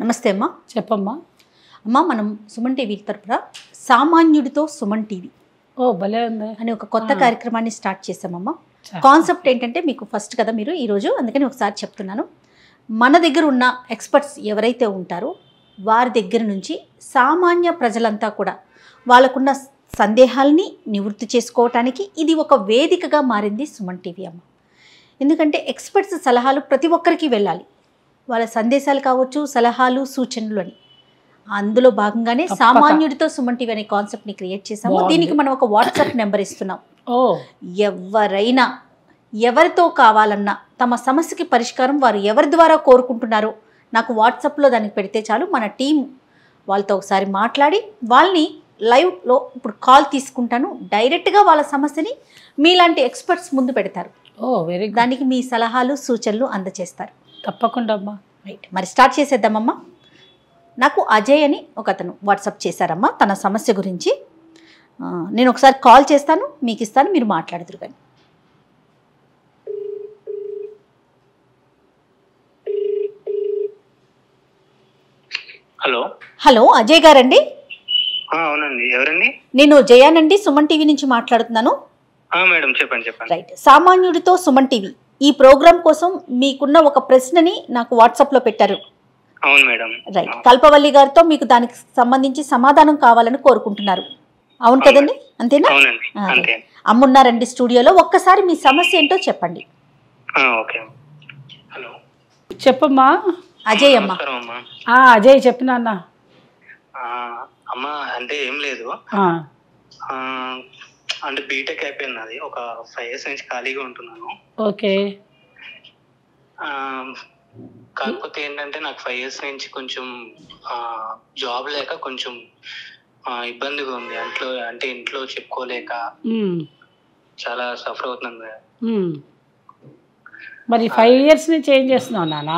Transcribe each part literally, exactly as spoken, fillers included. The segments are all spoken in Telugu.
నమస్తే అమ్మా. చెప్పమ్మా. అమ్మా, మనం సుమన్ టీవీ తరపున సామాన్యుడితో సుమన్ టీవీ ఓ భలే ఉంది అని ఒక కొత్త కార్యక్రమాన్ని స్టార్ట్ చేసామమ్మా. కాన్సెప్ట్ ఏంటంటే మీకు ఫస్ట్ కదా మీరు ఈరోజు, అందుకని ఒకసారి చెప్తున్నాను. మన దగ్గర ఉన్న ఎక్స్పర్ట్స్ ఎవరైతే ఉంటారో వారి దగ్గర నుంచి సామాన్య ప్రజలంతా కూడా వాళ్ళకున్న సందేహాల్ని నివృత్తి చేసుకోవటానికి ఇది ఒక వేదికగా మారింది సుమన్ టీవీ అమ్మ. ఎందుకంటే ఎక్స్పర్ట్స్ సలహాలు ప్రతి ఒక్కరికి వెళ్ళాలి, వాళ్ళ సందేశాలు కావచ్చు, సలహాలు, సూచనలు అని. అందులో భాగంగానే సామాన్యుడితో సుమన్ టీవీ అనే కాన్సెప్ట్ని క్రియేట్ చేసాము. దీనికి మనం ఒక వాట్సాప్ నెంబర్ ఇస్తున్నాం. ఓ ఎవరైనా ఎవరితో కావాలన్నా తమ సమస్యకి పరిష్కారం వారు ఎవరి ద్వారా కోరుకుంటున్నారో నాకు వాట్సాప్లో దానికి పెడితే చాలు, మన టీం వాళ్ళతో ఒకసారి మాట్లాడి వాళ్ళని లైవ్లో ఇప్పుడు కాల్ తీసుకుంటాను, డైరెక్ట్గా వాళ్ళ సమస్యని మీలాంటి ఎక్స్పర్ట్స్ ముందు పెడతారు. Oh very good. దానికి మీ సలహాలు సూచనలు అందజేస్తారు. తప్పకుండా అమ్మా. రైట్, మరి స్టార్ట్ చేసేద్దామమ్మా. నాకు అజయ్ అని ఒక అతను వాట్సాప్ చేశారమ్మా తన సమస్య గురించి. నేను ఒకసారి కాల్ చేస్తాను, మీకు ఇస్తాను, మీరు మాట్లాడుతురు కానీ. హలో హలో అజయ్ గారండి? అవునండి, ఎవరండి? నేను జయానండి, సుమన్ టీవీ నుంచి మాట్లాడుతున్నాను. మేడం చెప్పండి చెప్పండి. రైట్, సామాన్యుడితో సుమన్ టీవీ ఈ ప్రోగ్రాం కోసం మీకున్న ఒక ప్రశ్నని నాకు వాట్సాప్లో పెట్టారు. అవును మేడం. రైట్, కల్పవల్లి గారితో మీకు దానికి సంబంధించి సమాధానం కావాలని కోరుకుంటున్నారు. అవును కదండి, అంతేనా? అవునండి, అంతే. అమ్మున్నారండి స్టూడియోలో, ఒక్కసారి మీ సమస్య ఏంటో చెప్పండి. ఓకే. హలో చెప్పమ్మా. అజయ్ అమ్మ. ఆ అజయ్ చెప్పినా అన్న. అమ్మా అంటే ఏం లేదు, అంటే బీటెక్ అయిపోయింది అది, ఒక ఫైవ్ ఇయర్స్ నుంచి ఖాళీగా ఉంటున్నాను. ఓకే. కాకపోతే ఏంటంటే నాకు ఫైవ్ ఇయర్స్ నుంచి కొంచెం జాబ్ లేక కొంచెం ఇబ్బందిగా ఉంది. ఇంట్లో అంటే ఇంట్లో చెప్పుకోలేక చాలా సఫర్ అవుతున్నాను. మరి ఫైవ్ ఇయర్స్ నుంచి ఏం చేస్తున్నావు నాన్న?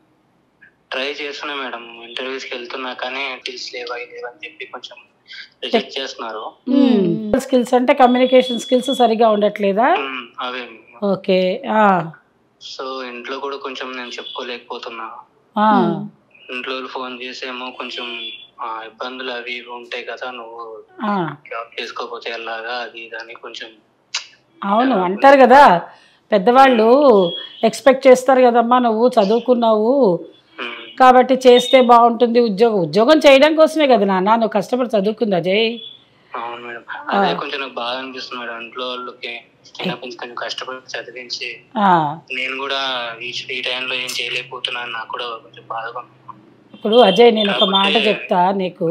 ట్రై చేస్తున్నా మేడం, ఇంటర్వ్యూస్కి వెళ్తున్నా కానీ స్కిల్స్ లేవా లేవని చెప్పి కొంచెం రిజెక్ట్ చేస్తున్నారు. స్కిల్స్ అంటే కమ్యూనికేషన్ స్కిల్స్ సరిగా ఉండట్లేదా? అవే. ఓకే. సో ఇంట్లో కూడా కొంచెం నేను చెప్పుకోలేకపోతున్నా. ఇంట్లో ఫోన్ చేసేమో కొంచెం ఇబ్బందులు అవి ఇవి ఉంటాయి కదా, నువ్వు జాబ్ చేసుకోకపోతే ఎలాగా అది దాన్ని కొంచెం. అవును అంటారు కదా పెద్దవాళ్ళు, ఎక్స్పెక్ట్ చేస్తారు కదమ్మా, నువ్వు చదువుకున్నావు కాబట్టి చేస్తే బాగుంటుంది ఉద్యోగం. ఉద్యోగం చేయడం కోసమే కదా నాన్న నువ్వు కష్టపడి చదువుకుంది అజయ్. అవును మేడం, అదే కొంచెం నాకు బాగా అనిపిస్తుంది మేడం. ఇంట్లో వాళ్ళకి కొంచెం కష్టపడి చదివించి నేను కూడా ఈ టైంలో ఏం చేయలేకపోతున్నాను, నాకు కూడా కొంచెం బాధగా. ఇప్పుడు అజయ్ నేను ఒక మాట చెప్తా నీకు,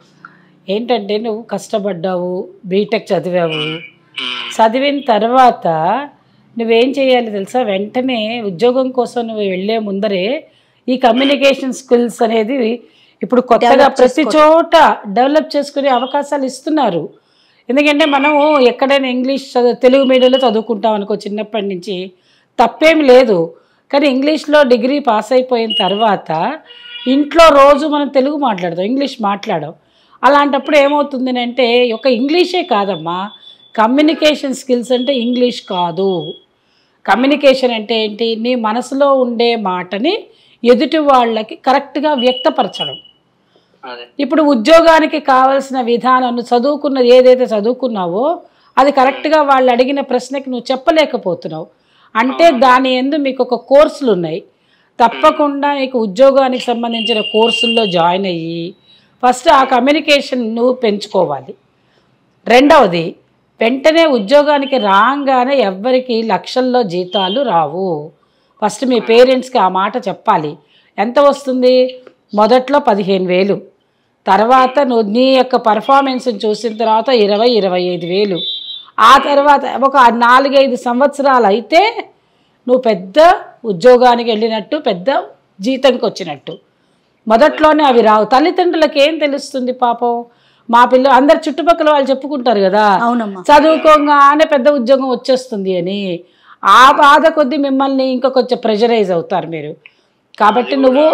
ఏంటంటే నువ్వు కష్టపడ్డావు, బీటెక్ చదివావు, చదివిన తర్వాత నువ్వేం చేయాలి తెలుసా? వెంటనే ఉద్యోగం కోసం నువ్వు వెళ్ళే ముందరే ఈ కమ్యూనికేషన్ స్కిల్స్ అనేది ఇప్పుడు కొత్తగా ప్రతి చోట డెవలప్ చేసుకునే అవకాశాలు ఇస్తున్నారు. ఎందుకంటే మనము ఎక్కడైనా ఇంగ్లీష్ చదువు తెలుగు మీడియంలో చదువుకుంటాం అనుకో చిన్నప్పటి నుంచి, తప్పేమి లేదు. కానీ ఇంగ్లీష్లో డిగ్రీ పాస్ అయిపోయిన తర్వాత ఇంట్లో రోజు మనం తెలుగు మాట్లాడదాం, ఇంగ్లీష్ మాట్లాడడం. అలాంటప్పుడు ఏమవుతుంది అంటే ఒక ఇంగ్లీషే కాదమ్మా, కమ్యూనికేషన్ స్కిల్స్ అంటే ఇంగ్లీష్ కాదు. కమ్యూనికేషన్ అంటే ఏంటి? నీ మనసులో ఉండే మాటని ఎదుటి వాళ్ళకి కరెక్ట్గా వ్యక్తపరచడం. ఇప్పుడు ఉద్యోగానికి కావాల్సిన విధానం, చదువుకున్నది ఏదైతే చదువుకున్నావో అది కరెక్ట్గా వాళ్ళు అడిగిన ప్రశ్నకి నువ్వు చెప్పలేకపోతున్నావు అంటే దాని యందు మీకు ఒక కోర్సులు ఉన్నాయి. తప్పకుండా నీకు ఉద్యోగానికి సంబంధించిన కోర్సుల్లో జాయిన్ అయ్యి ఫస్ట్ ఆ కమ్యూనికేషన్ నువ్వు పెంచుకోవాలి. రెండవది, వెంటనే ఉద్యోగానికి రాగానే ఎవ్వరికి లక్షల్లో జీతాలు రావు. ఫస్ట్ మీ పేరెంట్స్కి ఆ మాట చెప్పాలి. ఎంత వస్తుంది? మొదట్లో పదిహేను వేలు, తర్వాత నువ్వు నీ యొక్క పర్ఫార్మెన్స్ని చూసిన తర్వాత ఇరవై ఇరవై ఐదు వేలు, ఆ తర్వాత ఒక నాలుగైదు సంవత్సరాలు అయితే నువ్వు పెద్ద ఉద్యోగానికి వెళ్ళినట్టు, పెద్ద జీతంకి వచ్చినట్టు. మొదట్లోనే అవి రావు. తల్లిదండ్రులకు ఏం తెలుస్తుంది పాపం? మా పిల్ల అందరు చుట్టుపక్కల వాళ్ళు చెప్పుకుంటారు కదా చదువుకోగానే పెద్ద ఉద్యోగం వచ్చేస్తుంది అని. ఆ బాధ కొద్ది మిమ్మల్ని ఇంకా కొంచెం ప్రెషరైజ్ అవుతారు మీరు. కాబట్టి నువ్వు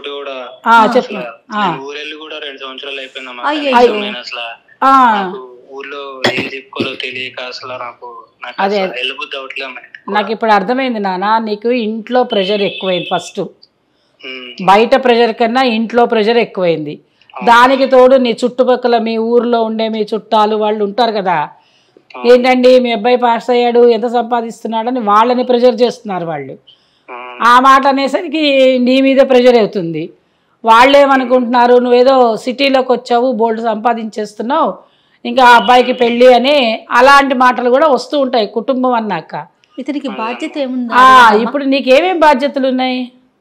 చెప్పు. అదే నాకు ఇప్పుడు అర్థమైంది నాన్న, నీకు ఇంట్లో ప్రెషర్ ఎక్కువైంది. ఫస్ట్ బయట ప్రెషర్ కన్నా ఇంట్లో ప్రెషర్ ఎక్కువైంది. దానికి తోడు నీ చుట్టుపక్కల మీ ఊర్లో ఉండే మీ చుట్టాలు వాళ్ళు ఉంటారు కదా, ఏంటండి మీ అబ్బాయి పాస్ అయ్యాడు ఎంత సంపాదిస్తున్నాడని వాళ్ళని ప్రెషర్ చేస్తున్నారు. వాళ్ళు ఆ మాట అనేసరికి నీ మీద ప్రెషర్ అవుతుంది. వాళ్ళేమనుకుంటున్నారు, నువ్వేదో సిటీలోకి వచ్చావు బోల్డ్ సంపాదించేస్తున్నావు ఇంకా ఆ అబ్బాయికి పెళ్ళి అని అలాంటి మాటలు కూడా వస్తూ ఉంటాయి కుటుంబం అన్నాక. ఇతనికి బాధ్యత ఏముంది? ఇప్పుడు నీకేమేం బాధ్యతలు ఉన్నాయి?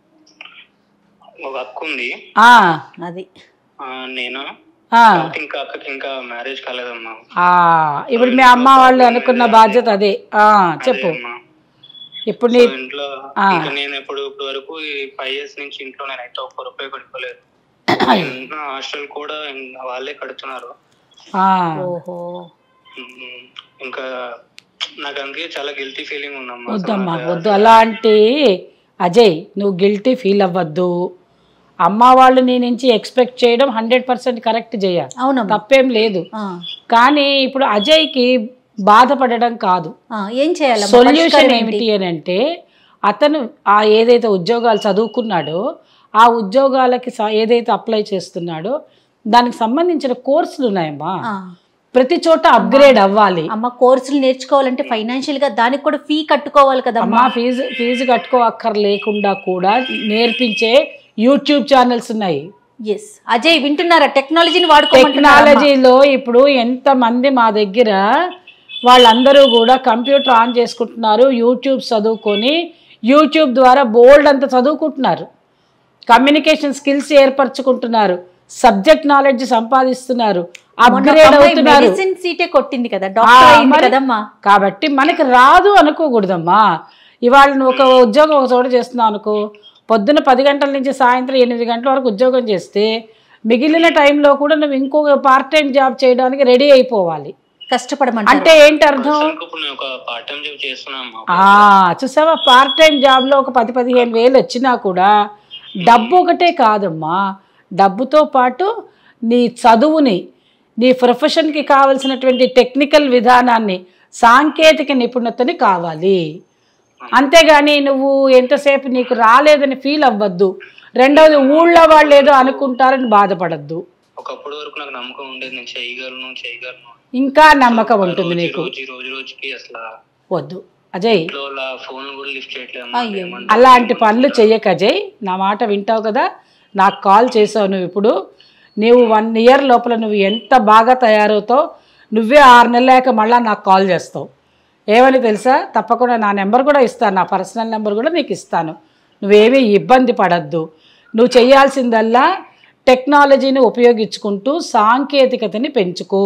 ఒక అక్క ఉంది. అది నేను ఇంకా అక్కకి ఇంకా మ్యారేజ్ కాలేదమ్మా. ఇప్పుడు మీ అమ్మ వాళ్ళు అనుకున్న బాధ్యత అదే. చెప్పు. ఇప్పుడు ఇంట్లో నేను ఎప్పుడు ఇప్పటి వరకు ఫైవ్ ఇయర్స్ నుంచి ఇంట్లో నేను అయితే ఒక్క రూపాయి కట్టుకోలేదు. హాస్టల్ కూడా వాళ్ళే కడుతున్నారు. ఓహో. ఇంకా నాకు అందుకే చాలా గిల్టీ ఫీలింగ్ ఉందమ్మా. వద్దమ్మా వద్దు అలాంటి. అజయ్ నువ్వు గిల్టీ ఫీల్ అవ్వద్దు. అమ్మ వాళ్ళు నీ నుంచి ఎక్స్పెక్ట్ చేయడం హండ్రెడ్ పర్సెంట్ కరెక్ట్ చేయాలి, తప్పేం లేదు. కానీ ఇప్పుడు అజయ్కి బాధపడడం కాదు, ఏం చేయాలి? సొల్యూషన్ ఏమిటి అని అంటే అతను ఆ ఏదైతే ఉద్యోగాలు చదువుకున్నాడో ఆ ఉద్యోగాలకి ఏదైతే అప్లై చేస్తున్నాడో దానికి సంబంధించిన కోర్సులు ఉన్నాయమ్మా. ప్రతి చోట అప్గ్రేడ్ అవ్వాలి. అమ్మ కోర్సులు నేర్చుకోవాలంటే ఫైనాన్షియల్ గా దానికి కూడా ఫీ కట్టుకోవాలి కదా అమ్మా. ఫీజు ఫీజు కట్టుకోవక్కర్ లేకుండా కూడా నేర్పించే యూట్యూబ్ ఛానల్స్ ఉన్నాయి. ఎస్ అజయ్ వింటున్నారా? టెక్నాలజీని వాడుకో. టెక్నాలజీలో ఇప్పుడు ఎంత మంది మా దగ్గర వాళ్ళందరూ కూడా కంప్యూటర్ ఆన్ చేసుకుంటున్నారు, యూట్యూబ్ చదువుకొని యూట్యూబ్ ద్వారా బోల్డ్ అంతా చదువుకుంటున్నారు, కమ్యూనికేషన్ స్కిల్స్ ఏర్పరచుకుంటున్నారు, సబ్జెక్ట్ నాలెడ్జ్ సంపాదిస్తున్నారు, అప్గ్రేడ్ అవుతున్నారు. కొట్టింది కదా కాబట్టి మనకి రాదు అనుకోకూడదమ్మా. ఇవాళ నువ్వు ఒక ఉద్యోగం ఒక చోట చేస్తున్నావు అనుకో, పొద్దున్న పది గంటల నుంచి సాయంత్రం ఎనిమిది గంటల వరకు ఉద్యోగం చేస్తే మిగిలిన టైంలో కూడా నువ్వు ఇంకొక పార్ట్ టైం జాబ్ చేయడానికి రెడీ అయిపోవాలి. కష్టపడమంటే అంటే ఏంటి అర్థం? చూసావా, పార్ట్ టైం జాబ్ లో ఒక పది పదిహేను వేలు వచ్చినా కూడా డబ్బు ఒకటే కాదమ్మా, డబ్బుతో పాటు నీ చదువుని, నీ ప్రొఫెషన్కి కావలసినటువంటి టెక్నికల్ విధానాన్ని, సాంకేతిక నిపుణతని కావాలి. అంతేగాని నువ్వు ఎంతసేపు నీకు రాలేదని ఫీల్ అవ్వద్దు. రెండవది ఊళ్ళో వాళ్ళు ఏదో అనుకుంటారని బాధపడద్దు. ఒకప్పుడు వరకు నాకు నమ్మకం ఉండేది, నేను చేయగలను చేయగలను, ఇంకా నమ్మకం ఉంటుంది నీకు. రోజు రోజుకి అసలు వద్దు అజయ్, ఫోన్ కూడా లిఫ్ట్ చేయట్లేదు. అలాంటి పనులు చెయ్యక అజయ్. నా మాట వింటావు కదా, నాకు కాల్ చేసావు నువ్వు. ఇప్పుడు నువ్వు వన్ ఇయర్ లోపల నువ్వు ఎంత బాగా తయారవుతావు, నువ్వే ఆరు నెలలాక మళ్ళీ నాకు కాల్ చేస్తావు. ఏమని తెలుసా? తప్పకుండా నా నెంబర్ కూడా ఇస్తాను, నా పర్సనల్ నెంబర్ కూడా నీకు ఇస్తాను. నువ్వేమీ ఇబ్బంది పడద్దు. నువ్వు చేయాల్సిందల్లా టెక్నాలజీని ఉపయోగించుకుంటూ సాంకేతికతని పెంచుకో.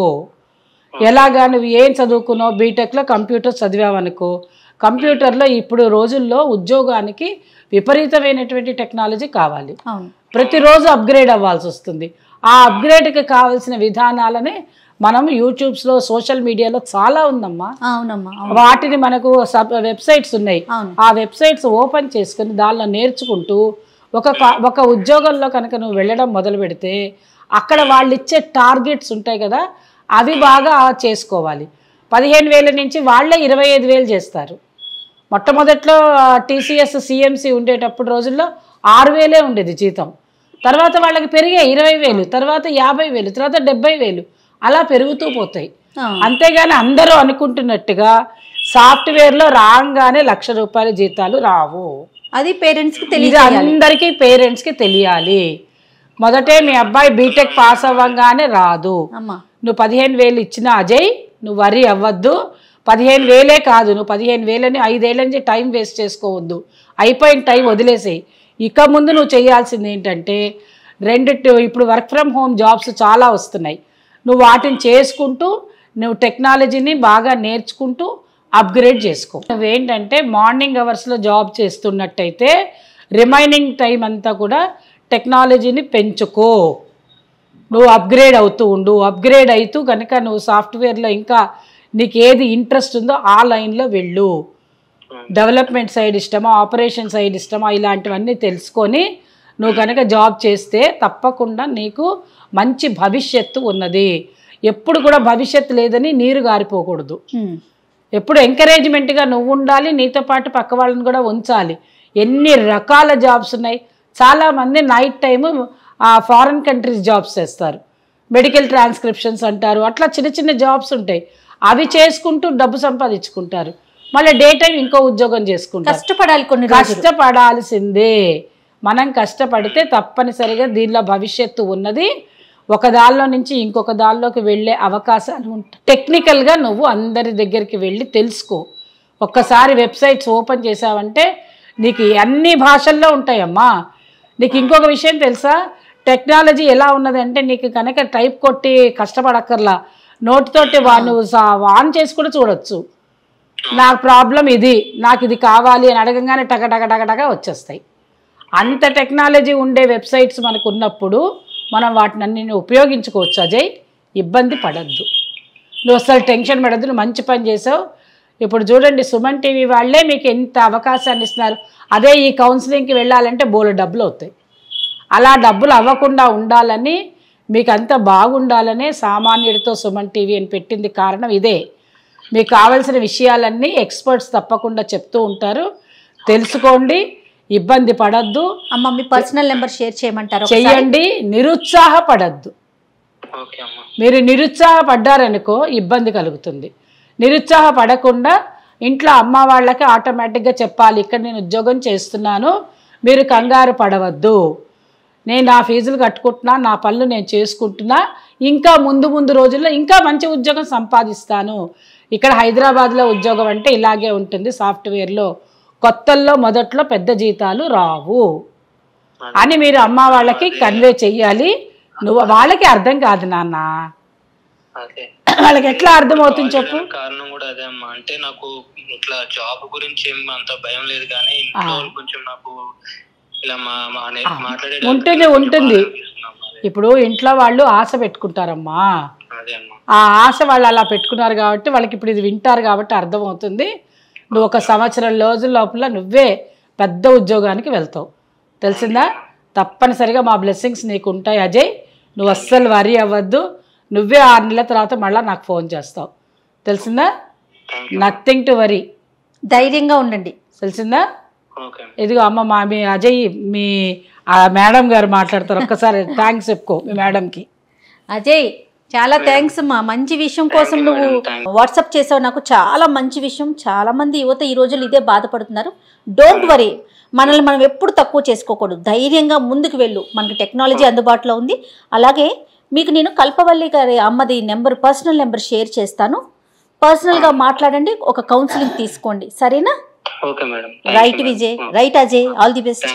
ఎలాగా నువ్వు ఏం చదువుకున్నావు? బీటెక్లో కంప్యూటర్ చదివావనుకో, కంప్యూటర్లో ఇప్పుడు రోజుల్లో ఉద్యోగానికి విపరీతమైనటువంటి టెక్నాలజీ కావాలి. ప్రతిరోజు అప్గ్రేడ్ అవ్వాల్సి వస్తుంది. ఆ అప్గ్రేడ్కి కావాల్సిన విధానాలని మనం యూట్యూబ్స్లో, సోషల్ మీడియాలో చాలా ఉందమ్మా. అవునమ్మా. వాటిని మనకు సబ్ వెబ్సైట్స్ ఉన్నాయి. ఆ వెబ్సైట్స్ ఓపెన్ చేసుకుని దానిలో నేర్చుకుంటూ ఒక ఒక ఉద్యోగంలో కనుక నువ్వు వెళ్ళడం మొదలు పెడితే అక్కడ వాళ్ళు ఇచ్చే టార్గెట్స్ ఉంటాయి కదా, అవి బాగా చేసుకోవాలి. పదిహేను వేల నుంచి వాళ్ళే ఇరవై ఐదు వేలు చేస్తారు. మొట్టమొదట్లో టీసీఎస్ సిఎంసి ఉండేటప్పుడు రోజుల్లో ఆరు వేలే ఉండేది జీతం. తర్వాత వాళ్ళకి పెరిగాయి ఇరవై వేలు, తర్వాత యాభై వేలు, తర్వాత డెబ్బై వేలు, అలా పెరుగుతూ పోతాయి. అంతేగాని అందరూ అనుకుంటున్నట్టుగా సాఫ్ట్వేర్లో రాగానే లక్ష రూపాయల జీతాలు రావు. అది పేరెంట్స్కి తెలియదు, అందరికీ పేరెంట్స్కి తెలియాలి. మొదటే మీ అబ్బాయి బీటెక్ పాస్ అవ్వగానే రాదు. నువ్వు పదిహేను వేలు ఇచ్చిన అజయ్, నువ్వు వరి అవ్వద్దు. పదిహేను వేలే కాదు, నువ్వు పదిహేను వేలని ఐదేళ్ళ నుంచి టైం వేస్ట్ చేసుకోవద్దు. అయిపోయిన టైం వదిలేసేయి. ఇక ముందు నువ్వు చేయాల్సింది ఏంటంటే రెండు, ఇప్పుడు వర్క్ ఫ్రమ్ హోమ్ జాబ్స్ చాలా వస్తున్నాయి. నువ్వు వాటిని చేసుకుంటూ నువ్వు టెక్నాలజీని బాగా నేర్చుకుంటూ అప్గ్రేడ్ చేసుకో. నువ్వేంటంటే మార్నింగ్ అవర్స్లో జాబ్ చేస్తున్నట్టయితే రిమైనింగ్ టైం అంతా కూడా టెక్నాలజీని పెంచుకో. నువ్వు అప్గ్రేడ్ అవుతూ ఉండు. అప్గ్రేడ్ అవుతూ కనుక నువ్వు సాఫ్ట్వేర్లో ఇంకా నీకు ఏది ఇంట్రెస్ట్ ఉందో ఆ లైన్లో వెళ్ళు. డెవలప్మెంట్ సైడ్ ఇష్టమా, ఆపరేషన్ సైడ్ ఇష్టమా, ఇలాంటివన్నీ తెలుసుకొని నువ్వు కనుక జాబ్ చేస్తే తప్పకుండా నీకు మంచి భవిష్యత్తు ఉన్నది. ఎప్పుడు కూడా భవిష్యత్తు లేదని నీరు గారిపోకూడదు. ఎప్పుడు ఎంకరేజ్మెంట్గా నువ్వు ఉండాలి, నీతో పాటు పక్క వాళ్ళని కూడా ఉంచాలి. ఎన్ని రకాల జాబ్స్ ఉన్నాయి, చాలామంది night time foreign countries jobs చేస్తారు, మెడికల్ ట్రాన్స్క్రిప్షన్స్ అంటారు, అట్లా చిన్న చిన్న జాబ్స్ ఉంటాయి, అవి చేసుకుంటూ డబ్బు సంపాదించుకుంటారు. మళ్ళీ డే టైం ఇంకో ఉద్యోగం చేసుకుంటారు. కష్టపడాలి, కొన్ని కష్టపడాల్సిందే. మనం కష్టపడితే తప్పనిసరిగా దీనిలో భవిష్యత్తు ఉన్నది. ఒక దానిలో నుంచి ఇంకొక దానిలోకి వెళ్ళే అవకాశాలు ఉంటాయి. టెక్నికల్గా నువ్వు అందరి దగ్గరికి వెళ్ళి తెలుసుకో. ఒక్కసారి వెబ్సైట్స్ ఓపెన్ చేసావంటే నీకు అన్ని భాషల్లో ఉంటాయమ్మా. నీకు ఇంకొక విషయం తెలుసా, టెక్నాలజీ ఎలా ఉన్నదంటే నీకు కనుక టైప్ కొట్టి కష్టపడక్కర్లా, నోటితోటి వాళ్ళు ఆన్ చేసి కూడా చూడొచ్చు. నాకు ప్రాబ్లం ఇది, నాకు ఇది కావాలి అని అడగంగానే టక టక టక టక వచ్చేస్తాయి. అంత టెక్నాలజీ ఉండే వెబ్సైట్స్ మనకు ఉన్నప్పుడు మనం వాటిని అన్ని ఉపయోగించుకోవచ్చు అజయ్. ఇబ్బంది పడద్దు, నువ్వు అసలు టెన్షన్ పడద్దు. నువ్వు మంచి పని చేసావు. ఇప్పుడు చూడండి, సుమన్ టీవీ వాళ్ళే మీకు ఎంత అవకాశాన్ని ఇస్తున్నారు. అదే ఈ కౌన్సిలింగ్కి వెళ్ళాలంటే బోలు డబ్బులు అవుతాయి. అలా డబ్బులు అవ్వకుండా ఉండాలని, మీకు అంతా బాగుండాలనే సామాన్యుడితో సుమన్ టీవీ అని పెట్టింది. కారణం ఇదే. మీకు కావాల్సిన విషయాలన్నీ ఎక్స్పర్ట్స్ తప్పకుండా చెప్తూ ఉంటారు, తెలుసుకోండి, ఇబ్బంది పడద్దు. అమ్మ మీ పర్సనల్ నెంబర్ షేర్ చేయమంటారు? చెయ్యండి, నిరుత్సాహపడద్దు. మీరు నిరుత్సాహపడ్డారనుకో ఇబ్బంది కలుగుతుంది. నిరుత్సాహపడకుండా ఇంట్లో అమ్మ వాళ్ళకి ఆటోమేటిక్గా చెప్పాలి, ఇక్కడ నేను ఉద్యోగం చేస్తున్నాను, మీరు కంగారు పడవద్దు, నేను నా ఫీజులు కట్టుకుంటున్నా, నా పనులు నేను చేసుకుంటున్నా, ఇంకా ముందు ముందు రోజుల్లో ఇంకా మంచి ఉద్యోగం సంపాదిస్తాను. ఇక్కడ హైదరాబాద్లో ఉద్యోగం అంటే ఇలాగే ఉంటుంది, సాఫ్ట్వేర్లో కొత్తల్లో మొదట్లో పెద్ద జీతాలు రావు అని మీరు అమ్మ వాళ్ళకి కన్వే చెయ్యాలి. నువ్వు వాళ్ళకి అర్థం కాదు నాన్న, వాళ్ళకి ఎట్లా అర్థమవుతుంది చెప్పు? కారణం కూడా అదే అమ్మా, అంటే నాకు ఇట్లా జాబ్ గురించి ఏం అంత భయం లేదు, కానీ కొంచెం నాకు ఇలా మాట్లాడే ఉంటుంది ఉంటుంది. ఇప్పుడు ఇంట్లో వాళ్ళు ఆశ పెట్టుకుంటారమ్మా, ఆ ఆశ వాళ్ళు అలా పెట్టుకున్నారు కాబట్టి వాళ్ళకి ఇప్పుడు ఇది వింటారు కాబట్టి అర్థమవుతుంది. నువ్వు ఒక సంవత్సరం రోజుల లోపల నువ్వే పెద్ద ఉద్యోగానికి వెళ్తావు, తెలిసిందా? తప్పనిసరిగా మా బ్లెస్సింగ్స్ నీకు ఉంటాయి అజయ్, నువ్వు అస్సలు వరీ అవ్వద్దు. నువ్వే ఆరు నెలల తర్వాత మళ్ళీ నాకు ఫోన్ చేస్తావు, తెలిసిందా? నథింగ్ టు వరీ, ధైర్యంగా ఉండండి, తెలిసిందా? ఇదిగో అమ్మ, మా మీ అజయ్ మీ మేడం గారు మాట్లాడతారు, ఒక్కసారి థ్యాంక్స్ చెప్పుకో మీ మేడంకి. అజయ్ చాలా థ్యాంక్స్ అమ్మా, మంచి విషయం కోసం నువ్వు వాట్సాప్ చేసావు నాకు, చాలా మంచి విషయం. చాలా మంది యువత ఈ రోజులు ఇదే బాధపడుతున్నారు. డోంట్ వరీ, మనల్ని మనం ఎప్పుడు తక్కువ చేసుకోకూడదు, ధైర్యంగా ముందుకు వెళ్ళు. మనకి టెక్నాలజీ అందుబాటులో ఉంది. అలాగే మీకు నేను కల్పవల్లి గారి అమ్మది నెంబర్, పర్సనల్ నెంబర్ షేర్ చేస్తాను, పర్సనల్గా మాట్లాడండి, ఒక కౌన్సిలింగ్ తీసుకోండి, సరేనా? Right Vijay, right Ajay, all the best.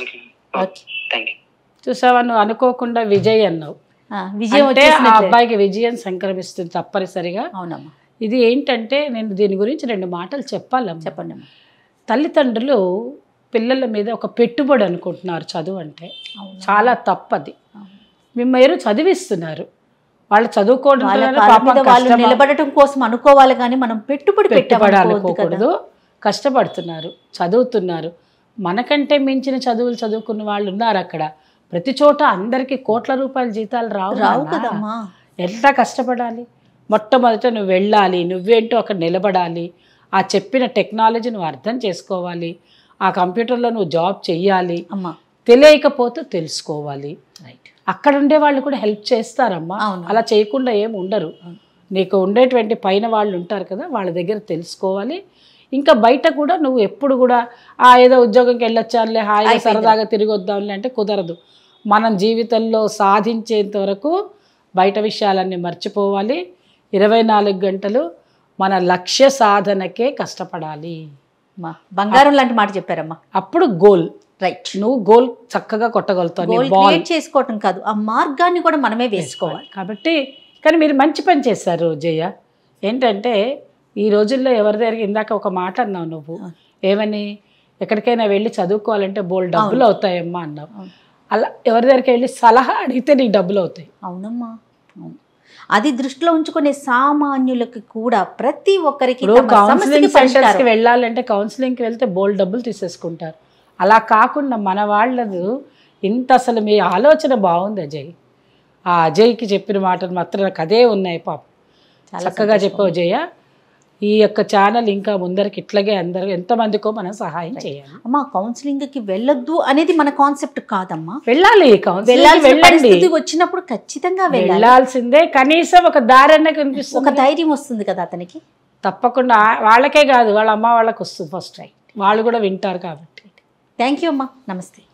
చూసావా, నువ్వు అనుకోకుండా విజయ్ అన్నావు, విజయం అంటే ఆ అబ్బాయికి విజయం సంక్రమిస్తుంది తప్పనిసరిగా. అవునమ్మా. ఇది ఏంటంటే నేను దీని గురించి రెండు మాటలు చెప్పాలమ్మా. చెప్పండి. తల్లిదండ్రులు పిల్లల మీద ఒక పెట్టుబడి అనుకుంటున్నారు చదువు అంటే, చాలా తప్పది. మీరు చదివిస్తున్నారు, వాళ్ళు చదువుకోవడం వాళ్ళు నిలబడటం కోసం అనుకోవాలి, కానీ మనం పెట్టుబడి పెట్టుబడి అనుకోకూడదు. కష్టపడుతున్నారు, చదువుతున్నారు, మనకంటే మించిన చదువులు చదువుకున్న వాళ్ళు ఉన్నారు అక్కడ. ప్రతి చోట అందరికీ కోట్ల రూపాయల జీతాలు రావు రావు కదమ్మా. ఎంత కష్టపడాలి. మొట్టమొదట నువ్వు వెళ్ళాలి, నువ్వేంటో అక్కడ నిలబడాలి, ఆ చెప్పిన టెక్నాలజీ నువ్వు అర్థం చేసుకోవాలి, ఆ కంప్యూటర్లో నువ్వు జాబ్ చెయ్యాలి, అమ్మా. తెలియకపోతే తెలుసుకోవాలి. రైట్, అక్కడ ఉండే వాళ్ళు కూడా హెల్ప్ చేస్తారమ్మా, అలా చేయకుండా ఏమి ఉండరు. నీకు ఉండేటువంటి పైన వాళ్ళు ఉంటారు కదా, వాళ్ళ దగ్గర తెలుసుకోవాలి. ఇంకా బయట కూడా నువ్వు ఎప్పుడు కూడా ఆ ఏదో ఉద్యోగంకి వెళ్ళొచ్చానులే, హాయిగా సరదాగా తిరిగి వద్దాంలే అంటే కుదరదు. మనం జీవితంలో సాధించేంత వరకు బయట విషయాలన్నీ మర్చిపోవాలి. ఇరవై నాలుగు గంటలు మన లక్ష్య సాధనకే కష్టపడాలి. బంగారం లాంటి మాట చెప్పారమ్మా. అప్పుడు గోల్ రైట్, నువ్వు గోల్ చక్కగా కొట్టగలుగుతావు. గోల్ చేసుకోవటం కాదు, ఆ మార్గాన్ని కూడా మనమే వేసుకోవాలి. కాబట్టి కానీ మీరు మంచి పని చేశారు జయ. ఏంటంటే ఈ రోజుల్లో ఎవరి దగ్గరికి, ఇందాక ఒక మాట అన్నావు నువ్వు, ఏమని, ఎక్కడికైనా వెళ్ళి చదువుకోవాలంటే బోల్ డబ్బులు అవుతాయమ్మా అన్నావు. అలా ఎవరి దగ్గరికి వెళ్ళి సలహా అడిగితే నీకు డబ్బులు అవుతాయి. అవునమ్మా, అవును. అది దృష్టిలో ఉంచుకునే సామాన్యులకి కూడా ప్రతి ఒక్కరికి కౌన్సిలింగ్ సెంటర్స్కి వెళ్ళాలంటే కౌన్సిలింగ్కి వెళ్తే బోల్ డబ్బులు తీసేసుకుంటారు. అలా కాకుండా మన వాళ్ళదు ఇంత, అసలు మీ ఆలోచన బాగుంది అజయ్. ఆ అజయ్కి చెప్పిన మాటలు మాత్రం నాకు అదే ఉన్నాయి పాపం. చక్కగా చెప్పావు జయ. ఈ యొక్క ఛానల్ ఇంకా ముందరికి ఇట్లాగే అందరూ ఎంతమందికో మనం సహాయం చేయాలి. అమ్మా కౌన్సిలింగ్కి వెళ్ళొద్దు అనేది మన కాన్సెప్ట్ కాదమ్మా, వెళ్ళాలి. వెళ్ళాల్సిన వెళ్ళండి, పరిస్థితి వచ్చినప్పుడు ఖచ్చితంగా వెళ్ళాలి, వెళ్ళాల్సిందే. కనీసం ఒక దారన్న కనిపిస్తుంది, ఒక ధైర్యం వస్తుంది కదా అతనికి. తప్పకుండా వాళ్ళకే కాదు వాళ్ళ అమ్మ వాళ్ళకి వస్తుంది ఫస్ట్ టైం, వాళ్ళు కూడా వింటారు కాబట్టి. థ్యాంక్ యూ అమ్మా, నమస్తే.